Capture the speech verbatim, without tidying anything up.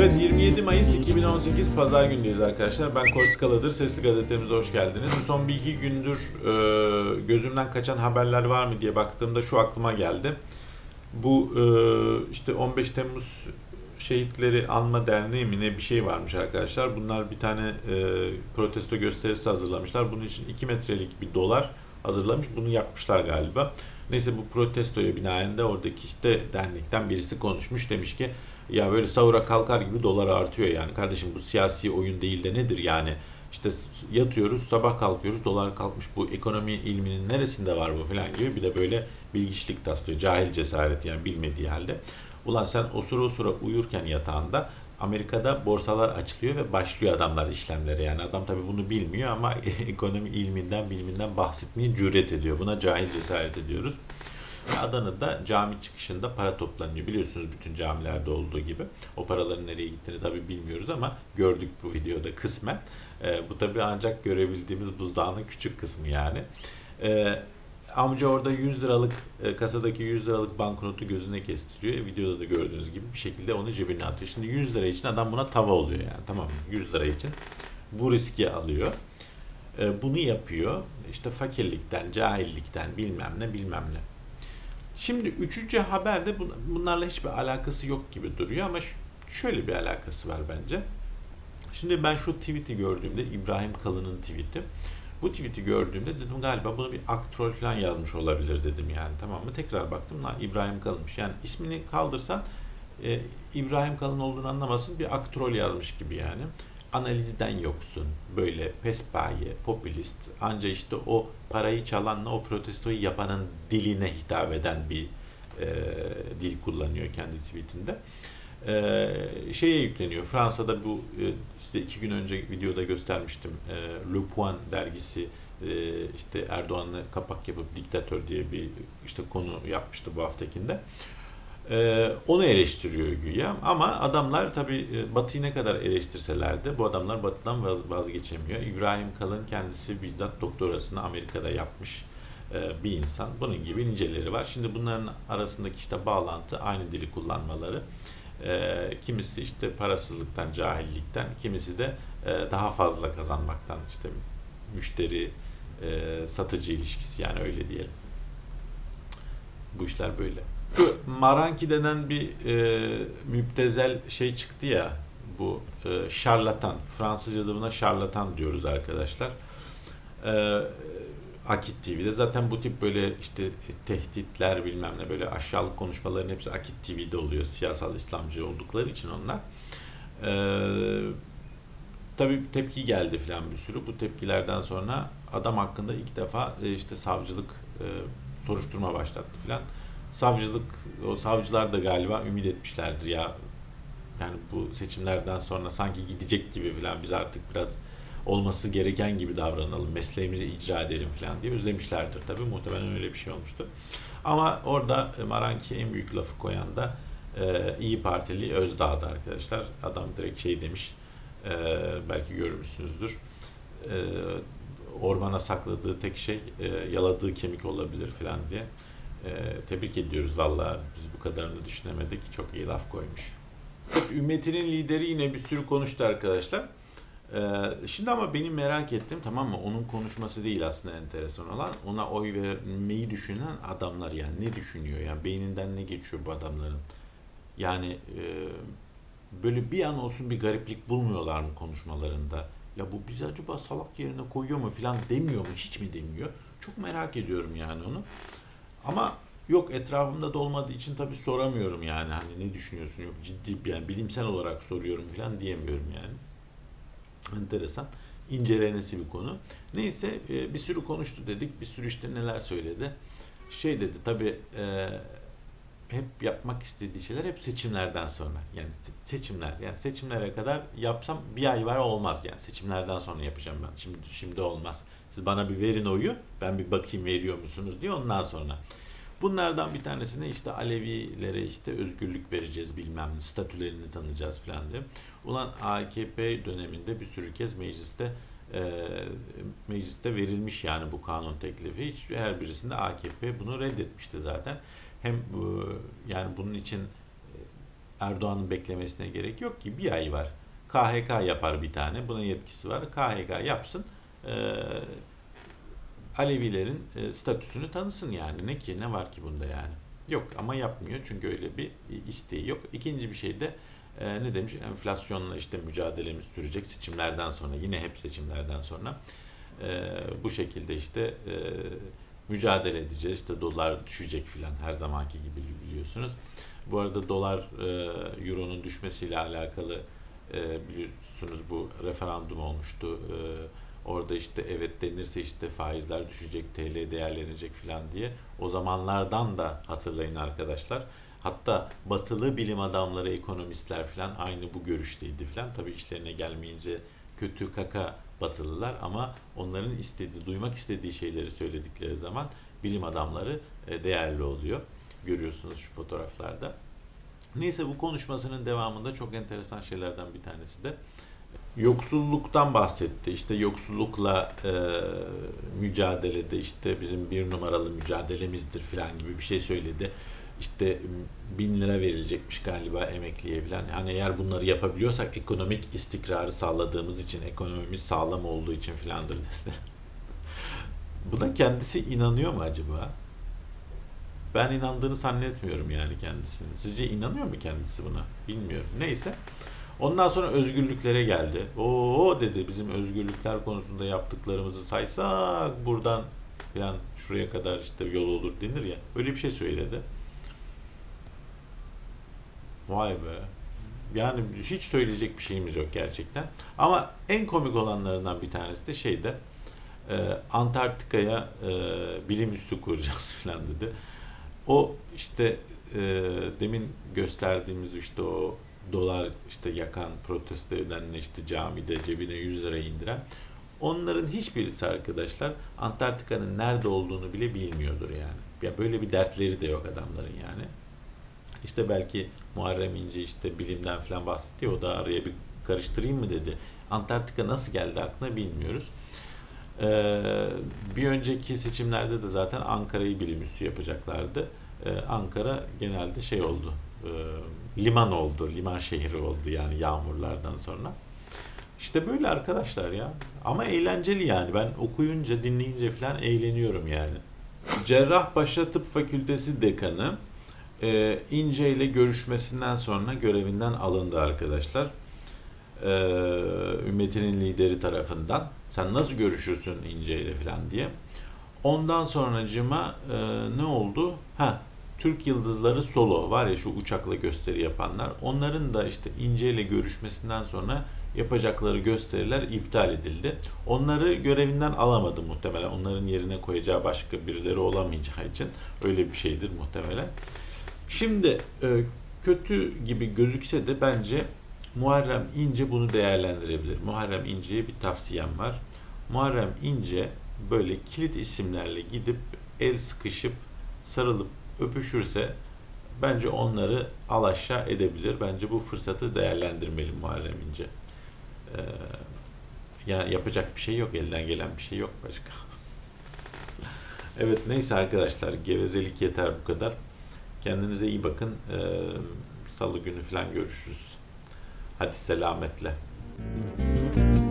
Evet, yirmi yedi Mayıs iki bin on sekiz Pazar gündeyiz arkadaşlar. Ben Korsikala'dır. Sesli Gazetemize hoş geldiniz. Son bir iki gündür e, gözümden kaçan haberler var mı diye baktığımda şu aklıma geldi. Bu e, işte on beş Temmuz Şehitleri Anma Derneği mi ne bir şey varmış arkadaşlar. Bunlar bir tane e, protesto gösterisi hazırlamışlar. Bunun için iki metrelik bir dolar hazırlamış. Bunu yakmışlar galiba. Neyse, bu protestoya binaen de oradaki işte dernekten birisi konuşmuş. Demiş ki ya böyle sahura kalkar gibi dolar artıyor yani. Kardeşim, bu siyasi oyun değil de nedir yani? İşte yatıyoruz, sabah kalkıyoruz, dolar kalkmış. Bu ekonomi ilminin neresinde var bu falan gibi bir de böyle bilgiçlik taslıyor. Cahil cesareti, yani bilmediği halde. Ulan sen osura osura uyurken yatağında Amerika'da borsalar açılıyor ve başlıyor adamlar işlemlere. Yani adam tabii bunu bilmiyor ama ekonomi ilminden, biliminden bahsetmeye cüret ediyor. Buna cahil cesaret ediyoruz. Adana'da cami çıkışında para toplanıyor. Biliyorsunuz, bütün camilerde olduğu gibi. O paraların nereye gittiğini tabii bilmiyoruz ama gördük bu videoda kısmen. E, bu tabii ancak görebildiğimiz buzdağının küçük kısmı yani. E, amca orada yüz liralık, e, kasadaki yüz liralık banknotu gözüne kestiriyor. E, videoda da gördüğünüz gibi bir şekilde onu cebine atıyor. Şimdi yüz lira için adam buna tava oluyor yani, tamam mı? yüz lira için bu riski alıyor. E, bunu yapıyor. İşte fakirlikten, cahillikten, bilmem ne bilmem ne. Şimdi üçüncü haberde bunlarla hiçbir alakası yok gibi duruyor ama şöyle bir alakası var bence. Şimdi ben şu tweet'i gördüğümde, İbrahim Kalın'ın tweet'i. Bu tweet'i gördüğümde dedim galiba bunu bir aktrol falan yazmış olabilir dedim yani, tamam mı? Tekrar baktım, lan İbrahim Kalın'mış. Yani ismini kaldırsan e, İbrahim Kalın olduğunu anlamasın, bir aktrol yazmış gibi yani. Analizden yoksun, böyle pespaye, popülist, anca işte o parayı çalanla o protestoyu yapanın diline hitap eden bir e, dil kullanıyor kendi tweetinde. E, şeye yükleniyor. Fransa'da bu e, işte iki gün önce videoda göstermiştim. E, Le Point dergisi e, işte Erdoğan'ı kapak yapıp diktatör diye bir işte konu yapmıştı bu haftakinde. Ee, onu eleştiriyor güya ama adamlar tabii Batı'yı ne kadar eleştirseler de bu adamlar Batı'dan vazgeçemiyor. İbrahim Kalın kendisi bizzat doktorasını Amerika'da yapmış e, bir insan. Bunun gibi niceleri var. Şimdi bunların arasındaki işte bağlantı, aynı dili kullanmaları. E, kimisi işte parasızlıktan, cahillikten, kimisi de e, daha fazla kazanmaktan, işte müşteri e, satıcı ilişkisi, yani öyle diyelim. Bu işler böyle. Şu Maranki denen bir e, müptezel şey çıktı ya, bu e, şarlatan, Fransızca'da buna şarlatan diyoruz arkadaşlar. E, Akit T V'de zaten bu tip böyle işte tehditler bilmem ne, böyle aşağılık konuşmaların hepsi Akit T V'de oluyor. Siyasal İslamcı oldukları için onlar. E, tabii tepki geldi falan bir sürü. Bu tepkilerden sonra adam hakkında ilk defa e, işte savcılık e, soruşturma başlattı falan. Savcılık, o savcılar da galiba ümit etmişlerdir ya. Yani bu seçimlerden sonra sanki gidecek gibi falan, biz artık biraz olması gereken gibi davranalım, mesleğimizi icra edelim falan diye özlemişlerdir tabii. Muhtemelen öyle bir şey olmuştur. Ama orada Maranki'ye en büyük lafı koyan da e, İyi Partili Özdağ'dı arkadaşlar. Adam direkt şey demiş, e, belki görmüşsünüzdür. E, ormana sakladığı tek şey e, yaladığı kemik olabilir falan diye. Ee, tebrik ediyoruz valla, biz bu kadarını düşünemedik, çok iyi laf koymuş. Ümmetinin lideri yine bir sürü konuştu arkadaşlar. Ee, şimdi ama benim merak ettim, tamam mı, onun konuşması değil aslında enteresan olan, ona oy vermeyi düşünen adamlar. Yani ne düşünüyor, yani beyninden ne geçiyor bu adamların, yani e, böyle bir an olsun bir gariplik bulmuyorlar mı konuşmalarında? Ya bu bizi acaba salak yerine koyuyor mu falan demiyor mu, hiç mi demiyor? Çok merak ediyorum yani onu. Ama yok, etrafımda da olmadığı için tabii soramıyorum yani, hani ne düşünüyorsun, yok ciddi, yani bilimsel olarak soruyorum falan diyemiyorum yani. Enteresan, incelenesi bir konu. Neyse, bir sürü konuştu dedik, bir sürü işte neler söyledi. Şey dedi tabii, e, hep yapmak istediği şeyler hep seçimlerden sonra. Yani seçimler, yani seçimlere kadar yapsam bir ay var olmaz, yani seçimlerden sonra yapacağım ben. Şimdi şimdi olmaz. Siz bana bir verin oyu, ben bir bakayım veriyor musunuz diye, ondan sonra. Bunlardan bir tanesine işte Alevilere işte özgürlük vereceğiz bilmem ne, statülerini tanıyacağız falan diye. Ulan A K P döneminde bir sürü kez mecliste e, mecliste verilmiş yani bu kanun teklifi. Hiç, her birisinde A K P bunu reddetmişti zaten. Hem bu, yani bunun için Erdoğan'ın beklemesine gerek yok ki. Bir ay var. K H K yapar bir tane. Buna yetkisi var. K H K yapsın. Ee, Alevilerin e, statüsünü tanısın yani. Ne ki? Ne var ki bunda yani? Yok ama yapmıyor. Çünkü öyle bir isteği yok. İkinci bir şey de e, ne demiş? Enflasyonla işte mücadelemiz sürecek seçimlerden sonra. Yine hep seçimlerden sonra. E, bu şekilde işte e, mücadele edeceğiz. İşte dolar düşecek filan her zamanki gibi biliyorsunuz. Bu arada dolar e, euronun düşmesiyle alakalı e, biliyorsunuz bu referandum olmuştu. E, orada işte evet denirse işte faizler düşecek, T L değerlenecek filan diye. O zamanlardan da hatırlayın arkadaşlar. Hatta batılı bilim adamları, ekonomistler filan aynı bu görüşteydi filan. Tabii işlerine gelmeyince kötü kaka batılılar ama onların istediği, duymak istediği şeyleri söyledikleri zaman bilim adamları değerli oluyor. Görüyorsunuz şu fotoğraflarda. Neyse bu konuşmasının devamında çok enteresan şeylerden bir tanesi de yoksulluktan bahsetti. İşte yoksullukla e, mücadelede işte bizim bir numaralı mücadelemizdir falan gibi bir şey söyledi. İşte bin lira verilecekmiş galiba emekliye falan. Yani eğer bunları yapabiliyorsak ekonomik istikrarı sağladığımız için, ekonomimiz sağlam olduğu için filandır dedi. Buna kendisi inanıyor mu acaba? Ben inandığını zannetmiyorum yani kendisinin. Sizce inanıyor mu kendisi buna? Bilmiyorum. Neyse. Ondan sonra özgürlüklere geldi. Oo dedi bizim özgürlükler konusunda yaptıklarımızı saysak buradan falan şuraya kadar işte yol olur denir ya. Öyle bir şey söyledi. Vay be. Yani hiç söyleyecek bir şeyimiz yok gerçekten. Ama en komik olanlarından bir tanesi de şeyde e, Antarktika'ya e, bilim üssü kuracağız falan dedi. O işte e, demin gösterdiğimiz işte o dolar işte yakan protesto edenle işte camide cebine yüz lira indiren onların hiçbirisi arkadaşlar Antarktika'nın nerede olduğunu bile bilmiyordur yani. Ya böyle bir dertleri de yok adamların yani. İşte belki Muharrem İnce işte bilimden falan bahsetti, o da araya bir karıştırayım mı dedi. Antarktika nasıl geldi aklına bilmiyoruz. Ee, bir önceki seçimlerde de zaten Ankara'yı bilim üssü yapacaklardı. Ee, Ankara genelde şey oldu, e, liman oldu, liman şehri oldu yani yağmurlardan sonra. İşte böyle arkadaşlar ya. Ama eğlenceli yani. Ben okuyunca, dinleyince falan eğleniyorum yani. Cerrahpaşa Tıp Fakültesi Dekanı e, İnce ile görüşmesinden sonra görevinden alındı arkadaşlar. E, ümmetinin lideri tarafından. Sen nasıl görüşürsün İnce ile falan diye. Ondan sonracığıma e, ne oldu? Ha, Türk Yıldızları Solo var ya şu uçakla gösteri yapanlar. Onların da işte İnce ile görüşmesinden sonra yapacakları gösteriler iptal edildi. Onları görevinden alamadı muhtemelen. Onların yerine koyacağı başka birileri olamayacağı için öyle bir şeydir muhtemelen. Şimdi e, kötü gibi gözükse de bence Muharrem İnce bunu değerlendirebilir. Muharrem İnce'ye bir tavsiyem var. Muharrem İnce böyle kilit isimlerle gidip el sıkışıp sarılıp öpüşürse bence onları alaşağı edebilir. Bence bu fırsatı değerlendirmeli Muharrem İnce. Ee, yani yapacak bir şey yok. Elden gelen bir şey yok başka. Evet neyse arkadaşlar. Gevezelik yeter bu kadar. Kendinize iyi bakın. Ee, Salı günü falan görüşürüz. Hadi selametle.